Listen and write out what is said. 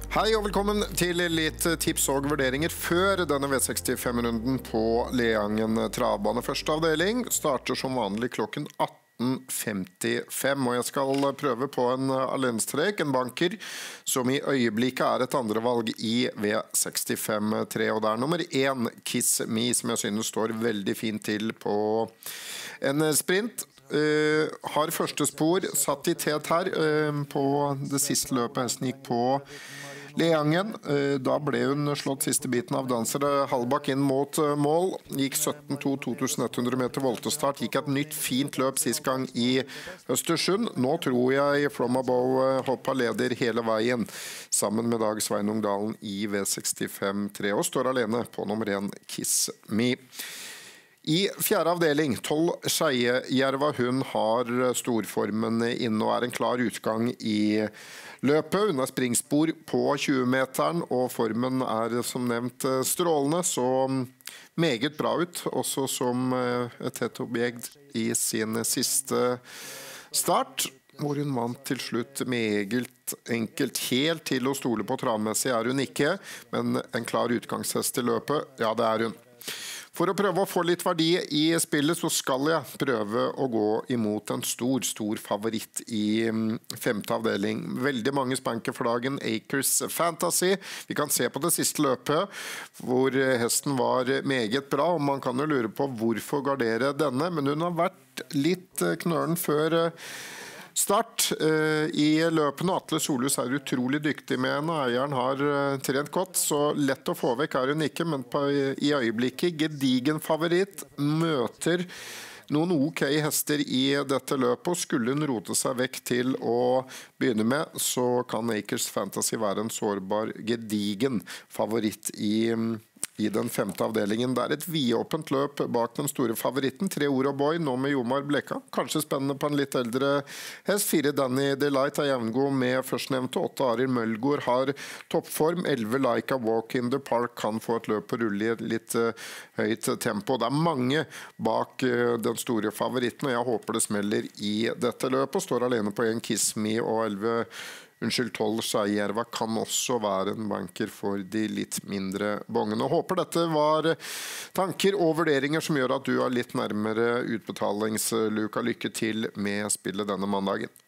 Hei og velkommen til litt tips og vurderinger før denne V65-runden på Leangen travbane. Første avdeling starter som vanlig klokken 18:55, og jeg skal prøve på en alenstrek, en banker, som i øyeblikket er et andre valg i V65-3, og det er nummer 1, Kiss Me, som jeg synes står veldig fint til på en sprint. Har første spor satt i tet her på det siste løpet hesten gikk på Leangen. Da ble hun slått siste biten av Danser Hallbakk inn mot mål. Gikk 17-2, 2100 meter voltestart. Gikk et nytt fint løp sist gang i Østersund. Nå tror jeg Flomabou hoppa leder hele veien, sammen med Dag Sveinung Dalen i V65-3, og står alene på nummer 1, Kiss Me. I fjerde avdeling, 12 Skeiejerva, hun har storformen inne og er en klar utgang i løpet. Hun har springspor på 20-meteren, og formen er som nevnt strålende, så meget bra ut, også som et tett objekt i sin siste start, hvor hun vant til slutt meget enkelt. Helt til å stole på travmessig er hun ikke, men en klar utgangshest i løpet, ja det er hun. For å prøve å få litt verdi i spillet, så skal jeg prøve å gå imot en stor favoritt i femte avdeling. Veldig mange spanker for dagen, Acres Fantasy. Vi kan se på det siste løpet, hvor hesten var meget bra, og man kan jo lure på hvorfor gardere denne, men hun har vært litt knøren før start i løpene. Atle Solhus er utrolig dyktig med henne. Eieren har trent godt, så lett å få vekk er hun ikke, men i øyeblikket gedigen favoritt, møter noen ok hester i dette løpet, og skulle hun rote seg vekk til å begynne med, så kan Acres Fantasy være en sårbar gedigen favoritt i den femte avdelingen. Det er et vidåpent løp bak den store favoritten. 3 Oro Boy, nå med Jomar Blekka. Kanskje spennende på en litt eldre hest. 4 Danny Delight er jevngod med førstnevnte. 8 Arild Mølgaard har toppform. 11 Laika Walk in the Park kan få et løp på rulle i et litt høyt tempo. Det er mange bak den store favoritten, og jeg håper det smeller i dette løpet. Står alene på 1 Kiss Me, og 12 Skeiejerva kan også være en banker for de litt mindre bongene. Håper dette var tanker og vurderinger som gjør at du er litt nærmere utbetalingsluka. Lykke til med spillet denne mandagen.